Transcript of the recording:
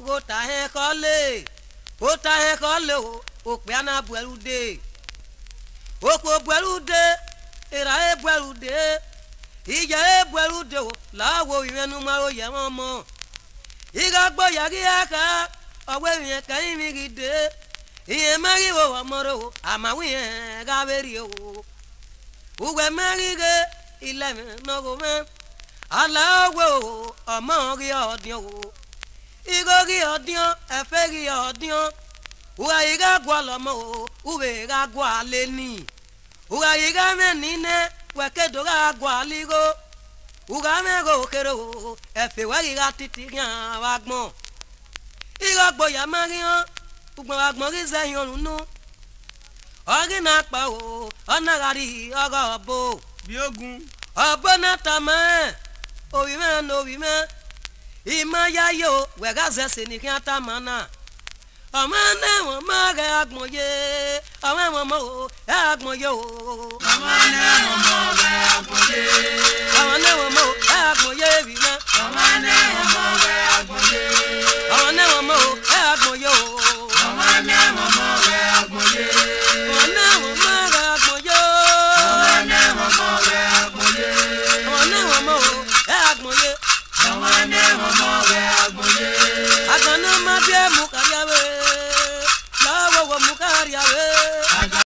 go ta he kole o pe ana buelude o ko buelude era e buelude ija e buelude la wo yenu maro ye mo iga gbo yagi aka owe yen kan mi gide iye mari wo amoro amawi yen ga beri o uwe mari ge ile no go me ala wo omo ri odion o igogi odion efegi odion uga iga gwa lomo uwe ga gwa leni uga iga menine wekedo ga gwa ligo uga mego kero efe wa iga titi yan wagbon iga gboya marian ugbon wagbon ri zeyon nu ogi na pa o onagari ogobo bí ogun obona tama owi me ima yayo wega zese ni kan tamana amane mo ma ga agbon ye amane mo agbon yo amane mo